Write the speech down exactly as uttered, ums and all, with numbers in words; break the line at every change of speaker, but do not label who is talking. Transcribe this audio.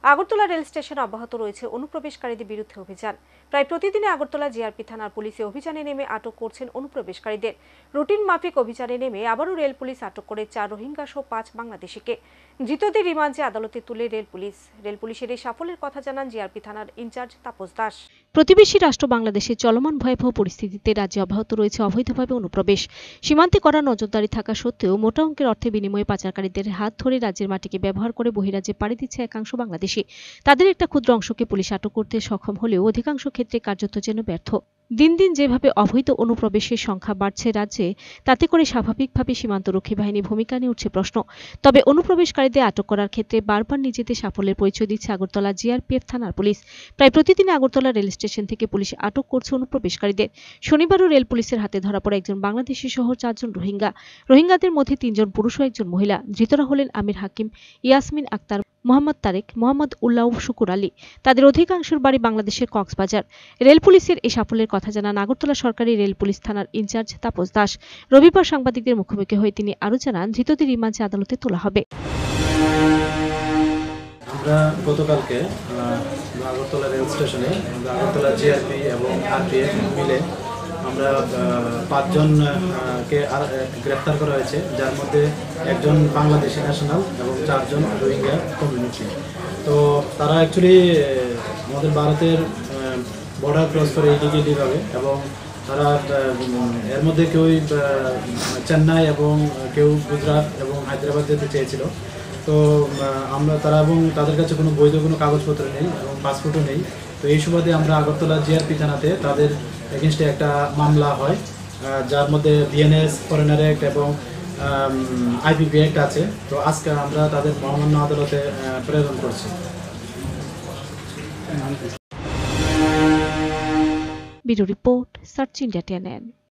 Agartala rail স্টেশনে অব্যাহত রয়েছে অনুপ্রবেশকারীদের বিরুদ্ধে অভিযান। প্রায় প্রতিদিনই আগরতলা জিআরপি থানার পুলিশে অভিযানে নেমে আটক করছেন অনুপ্রবেশকারীদের। রুটিন মাফিক অভিযানে নেমে আবারও রেল পুলিশ আটক করে চার রোহিঙ্গা সহ পাঁচ বাংলাদেশিকে। ধৃতদের রিমান্ডে আদালতে তুলে রেল পুলিশ। রেল পুলিশের এই সাফল্যের কথা জানান জিআরপি থানার ইনচার্জ তাপস দাস।
প্রতিবেশী রাষ্ট্র বাংলাদেশের চলমান ভয়াবহ পরিস্থিতিতে রাজ্যে অব্যাহত রয়েছে অবৈধভাবে অনুপ্রবেশ। সীমান্তে করা নজরদারি থাকা সত্ত্বেও মোটা অঙ্কের অর্থের বিনিময়ে পাচারকারীদের হাত ধরে রাজ্যের মাটিকে ব্যবহার করে বহিরাজ্যে পাড়ি দিচ্ছে একাংশ বাংলাদেশি। তাদের একটা ক্ষুদ্র অংশকে পুলিশ আটক করতে সক্ষম হলেও অধিকাংশ ক্ষেত্রে কার্যত যেন ব্যর্থ। দিন দিন যেভাবে অবৈধ অনুপ্রবেশের সংখ্যা বাড়ছে রাজ্যে, তাতে করে স্বাভাবিকভাবে সীমান্তরক্ষী বাহিনীর ভূমিকা নিয়ে উঠছে প্রশ্ন। তবে অনুপ্রবেশকারীদের আটক করার ক্ষেত্রে বারবার নিজেদের সাফল্যের পরিচয় দিচ্ছে আগরতলা জিআরপিএফ থানার পুলিশ। প্রায় প্রতিদিন আগরতলা রেল স্টেশন থেকে পুলিশ আটক করছে অনুপ্রবেশকারীদের। শনিবারও রেল পুলিশের হাতে ধরা পড়ে একজন বাংলাদেশি সহ চারজন রোহিঙ্গা। রোহিঙ্গাদের মধ্যে তিনজন পুরুষ ও একজন মহিলা। ধৃতরা হলেন আমির হাকিম, ইয়াসমিন আক্তার, মোহাম্মদ তারেক, মোহাম্মদ উল্লাহ শুকুর আলী। তাদের অধিকাংশের বাড়ি বাংলাদেশের কক্সবাজার। রেল পুলিশের এই সাফল্যের কথা জানান আগরতলা সরকারি রেল পুলিশ থানার ইনচার্জ তাপস দাস। রবিবার সাংবাদিকদের মুখোমুখি হয়ে তিনি আরও জানান, ধৃতদের রিমান্ডে আদালতে তোলা হবে।
আমরা গতকালকে আগরতলা রেল স্টেশনে আগরতলা জিআরপি এবং আরপিএফ মিলে আমরা পাঁচজনকে গ্রেফতার করা হয়েছে, যার মধ্যে একজন বাংলাদেশি ন্যাশনাল এবং চারজন রোহিঙ্গা কমিউনিটি। তো তারা অ্যাকচুয়ালি আমাদের ভারতের বর্ডার ক্রস করে ইলিগেলিভাবে, এবং তারা এর মধ্যে কেউ চেন্নাই এবং কেউ গুজরাট এবং হায়দ্রাবাদ যেতে চেয়েছিল। তো আমরা তারা এবং তাদের কাছে কোনো বৈধ কোনো কাগজপত্র নেই এবং পাসপোর্টও নেই। তো এই সুবাদে আমরা আগরতলা জিআরপি থানাতে তাদের এগেনস্টে একটা মামলা হয়, যার মধ্যে বিএনএস, ফরেনার অ্যাক্ট এবং আইপিপি অ্যাক্ট আছে। তো আজকে আমরা তাদের মহামান্য আদালতে প্রেরণ করছি।
Bureau report, search India TNN.